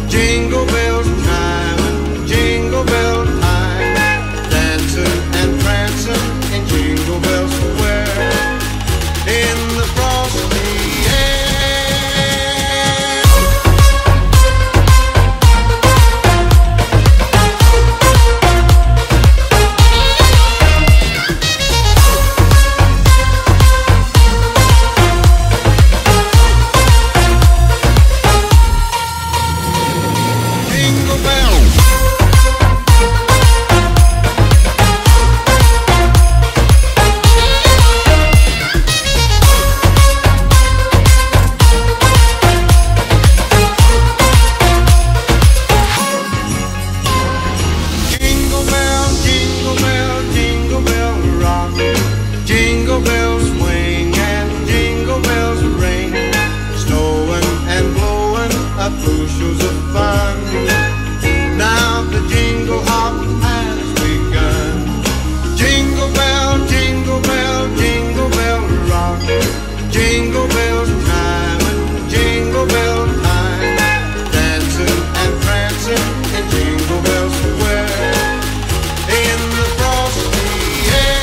Jingle bells chiming, jingle bell time, dancing and prancing in Jingle Bell Square, in the frosty air. Jingle bells swing and jingle bells ring, snowing and blowing up bushels of fun. Now the jingle hop has begun. Jingle bell, jingle bell, jingle bell rock. Jingle bells chiming, jingle bell time, dancing and prancing in Jingle Bell Square, in the frosty air.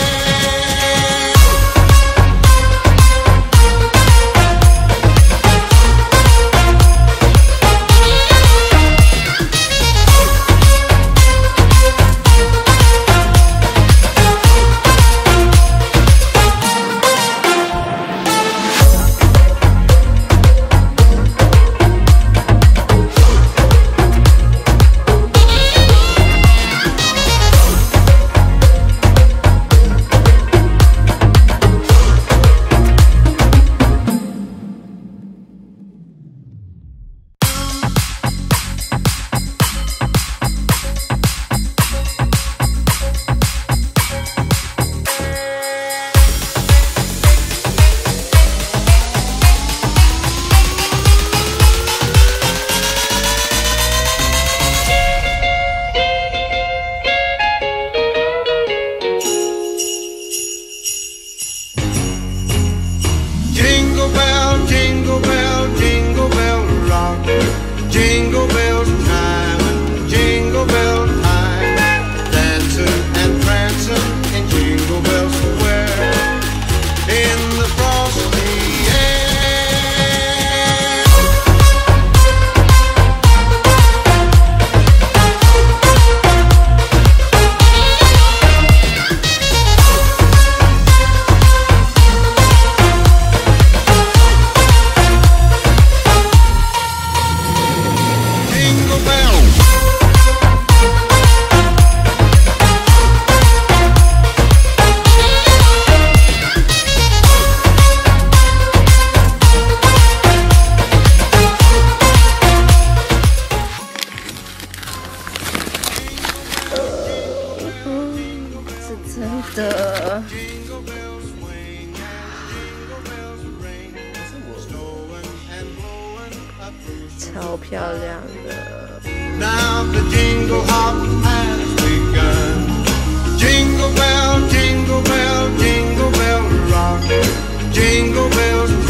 Jingle bell, jingle bell, jingle bell rock. Jingle bells chiming, jingle bell time, dancing and prancing in Jingle Bell Square, in the frosty air. 是真的。超漂亮的。 Now the jingle hop has begun. Jingle bell, jingle bell, jingle bell rock. Jingle bells